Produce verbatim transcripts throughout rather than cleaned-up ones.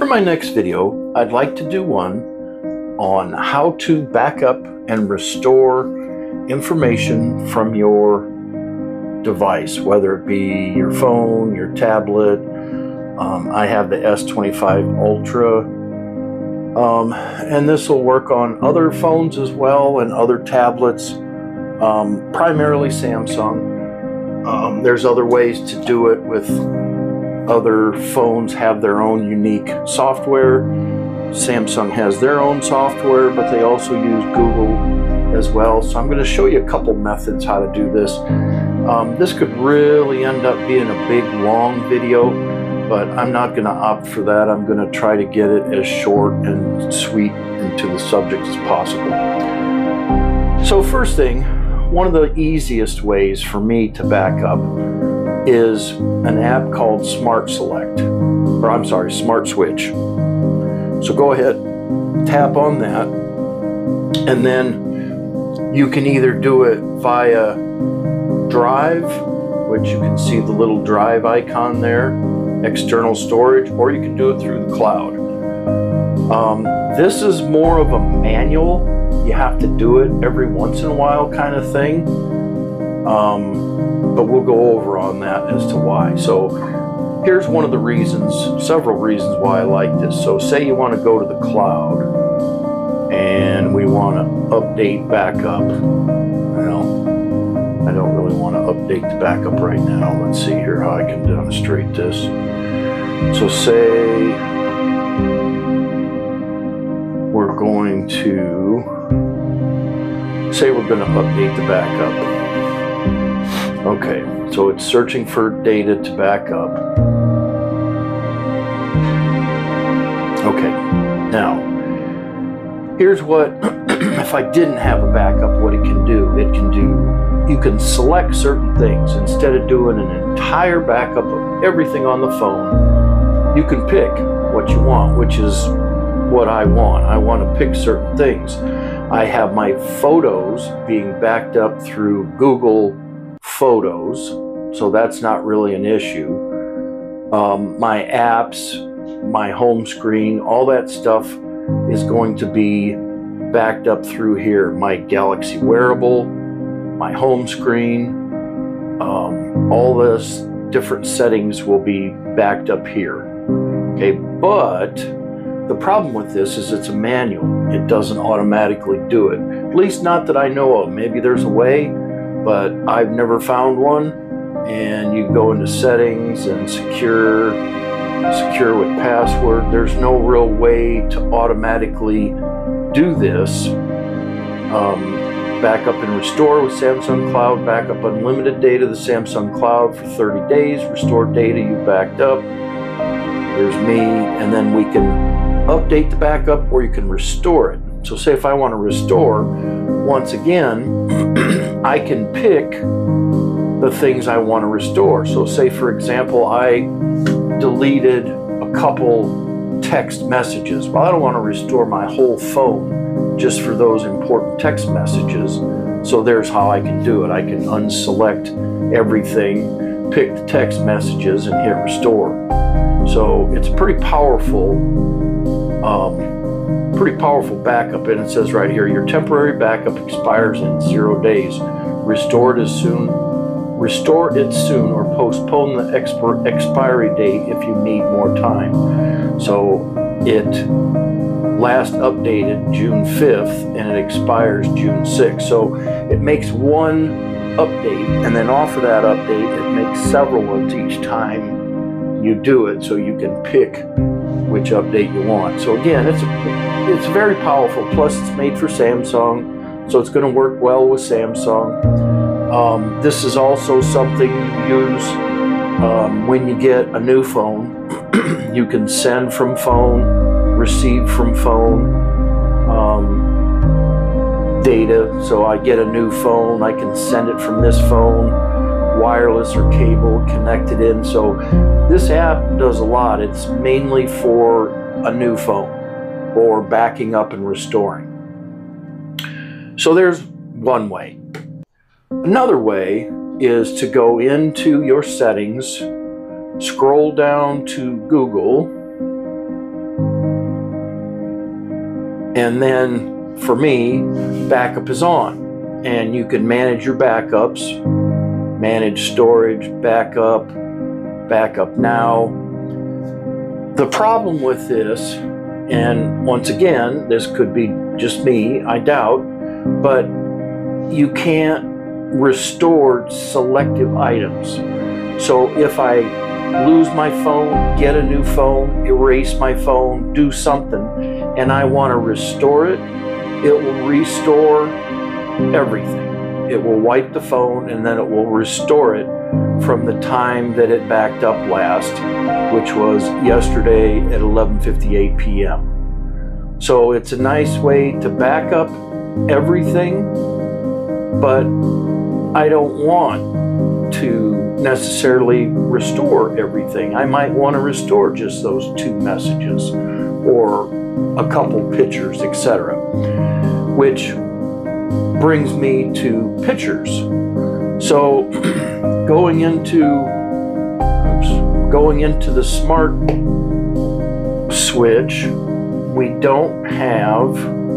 For my next video, I'd like to do one on how to back up and restore information from your device, whether it be your phone, your tablet. Um, I have the S twenty-five Ultra, um, and this will work on other phones as well and other tablets, um, primarily Samsung. Um, there's other ways to do it with other phones, have their own unique software. Samsung has their own software, but they also use Google as well. So I'm going to show you a couple methods how to do this. Um, this could really end up being a big, long video, but I'm not going to opt for that. I'm going to try to get it as short and sweet and to the subject as possible. So first thing, one of the easiest ways for me to back up is an app called Smart Select, or I'm sorry, Smart Switch. So go ahead, tap on that, and then you can either do it via Drive, which you can see the little Drive icon there, external storage, or you can do it through the cloud. Um, this is more of a manual. You have to do it every once in a while kind of thing. Um, but we'll go over on that as to why. So here's one of the reasons, several reasons why I like this. So say you want to go to the cloud and we want to update backup. Well, I don't really want to update the backup right now. Let's see here how I can demonstrate this. So say we're going to, say we're going to update the backup. Okay, so it's searching for data to back up. Okay, now, here's what, if I didn't have a backup, what it can do. It can do, you can select certain things. Instead of doing an entire backup of everything on the phone, you can pick what you want, which is what I want. I want to pick certain things. I have my photos being backed up through Google Photos, so that's not really an issue. Um, my apps, my home screen, all that stuff is going to be backed up through here. My Galaxy wearable, my home screen, um, all those different settings will be backed up here. Okay, but the problem with this is it's a manual. It doesn't automatically do it. At least not that I know of. Maybe there's a way, but I've never found one. And you go into settings and secure, secure with password. There's no real way to automatically do this. Um, backup and restore with Samsung Cloud, backup unlimited data, the Samsung Cloud for thirty days, restore data you backed up. There's me, and then we can update the backup or you can restore it. So say if I want to restore, once again, I can pick the things I want to restore. So say for example, I deleted a couple text messages. Well, I don't want to restore my whole phone just for those important text messages. So there's how I can do it. I can unselect everything, pick the text messages and hit restore. So it's pretty powerful, um, pretty powerful backup. And it says right here, your temporary backup expires in zero days. Restore it as soon, restore it soon or postpone the expir expiry date if you need more time. So it last updated June fifth and it expires June sixth. So it makes one update, and then off of that update, it makes several ones each time you do it, so you can pick which update you want. So again, it's it's very powerful. Plus, it's made for Samsung, so it's going to work well with Samsung. Um, this is also something you use um, when you get a new phone. You can send from phone, receive from phone um, data. So I get a new phone, I can send it from this phone, wireless or cable connected in. So this app does a lot. It's mainly for a new phone or backing up and restoring. So there's one way. Another way is to go into your settings, scroll down to Google, And then for me, backup is on. And you can manage your backups, manage storage, backup, backup now. The problem with this, and once again, this could be just me, I doubt, but you can't restore selective items. So if I lose my phone, get a new phone, erase my phone, do something, and I want to restore it, it will restore everything. It will wipe the phone and then it will restore it from the time that it backed up last, which was yesterday at eleven fifty-eight p m So it's a nice way to back up everything, but I don't want to necessarily restore everything. I might want to restore just those two messages or a couple pictures, et cetera. Which brings me to pictures. So going into oops, going into the smart switch, we don't have,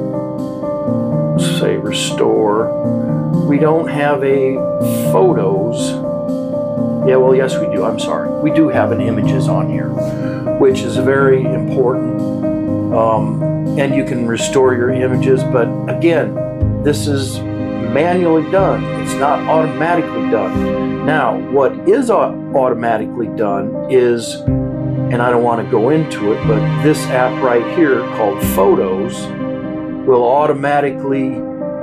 say, restore. We don't have a photos. Yeah, well, yes, we do. I'm sorry. We do have an images on here, which is very important. Um, and you can restore your images, but again, this is manually done. It's not automatically done. Now, what is automatically done is, and I don't want to go into it, but this app right here called Photos will automatically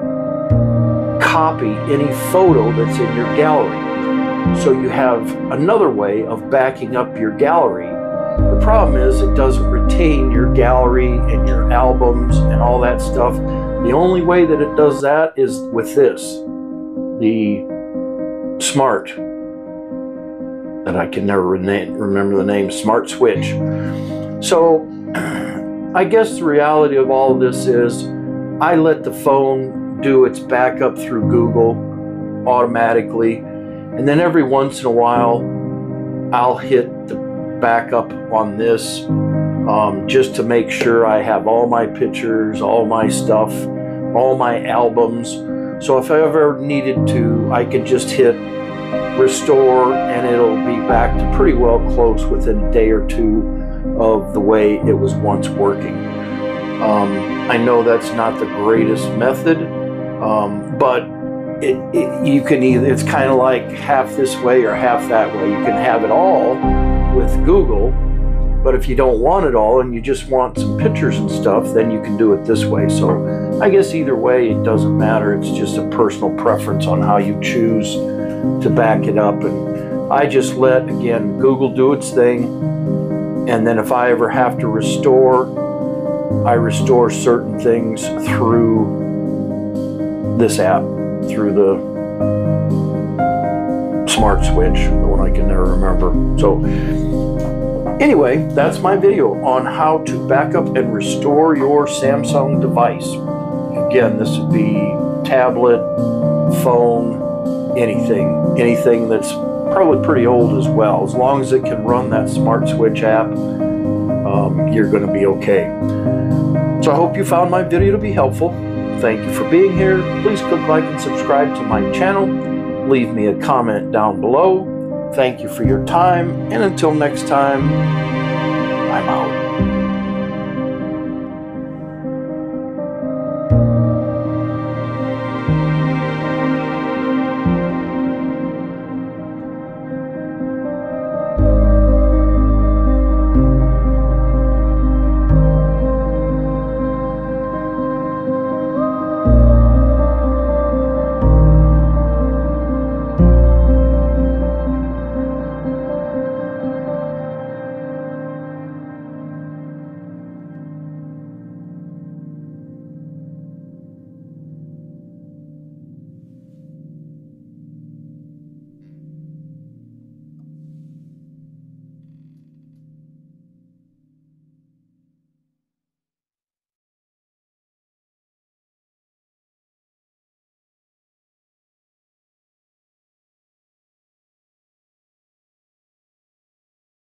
copy any photo that's in your gallery. So you have another way of backing up your gallery. The problem is it doesn't retain your gallery and your albums and all that stuff. The only way that it does that is with this, the Smart, that I can never remember the name, Smart Switch. So I guess the reality of all of this is I let the phone do its backup through Google automatically, and then every once in a while I'll hit the backup on this um, just to make sure I have all my pictures, all my stuff, all my albums. So if I ever needed to, I could just hit restore and it'll be back to pretty well close within a day or two of the way it was once working. Um, I know that's not the greatest method, um, but it, it, you can either, it's kind of like half this way or half that way. You can have it all with Google, but if you don't want it all and you just want some pictures and stuff, then you can do it this way. So I guess either way, it doesn't matter. It's just a personal preference on how you choose to back it up. And I just let, again, Google do its thing. And then if I ever have to restore, I restore certain things through this app, through the Smart Switch, the one I can never remember. So anyway, that's my video on how to back up and restore your Samsung device. Again, this would be tablet, phone, anything, anything that's probably pretty old as well. As long as it can run that Smart Switch app, um, you're going to be okay. So I hope you found my video to be helpful. Thank you for being here. Please click like and subscribe to my channel. Leave me a comment down below. Thank you for your time, and until next time,